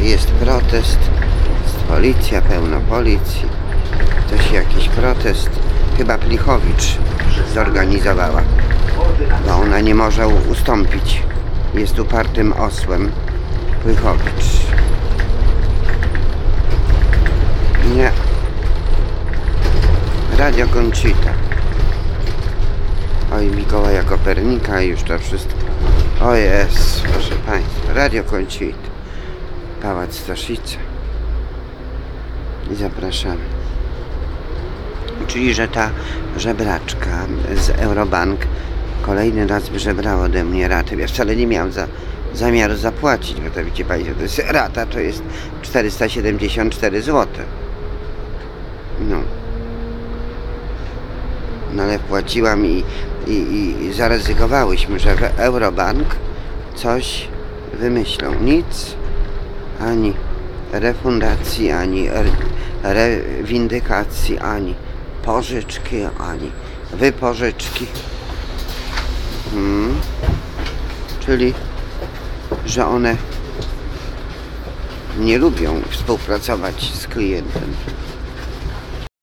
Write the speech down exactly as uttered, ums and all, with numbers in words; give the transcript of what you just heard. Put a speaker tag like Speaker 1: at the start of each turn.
Speaker 1: jest protest, jest policja, pełno policji. Coś, jakiś protest. Chyba Plichowicz zorganizowała, bo ona nie może ustąpić. Jest upartym osłem. Plichowicz. Nie. Radio Conchita. Oj, Mikołaja Kopernika i już to wszystko. O jest, proszę Państwa. Radio Conchita. Pałac Staszica. I zapraszamy. Czyli, że ta żebraczka z Eurobank kolejny raz wyżebrała ode mnie ratę. Ja wcale nie miałam za, zamiaru zapłacić, bo to wiecie Państwo, to jest rata, to jest czterysta siedemdziesiąt cztery złote. No. No ale płaciłam i, i, i zaryzykowałyśmy, że w Eurobank coś wymyślą. Nic, ani refundacji, ani rewindykacji, ani pożyczki, ani wypożyczki. Hmm. Czyli, że one nie lubią współpracować z klientem.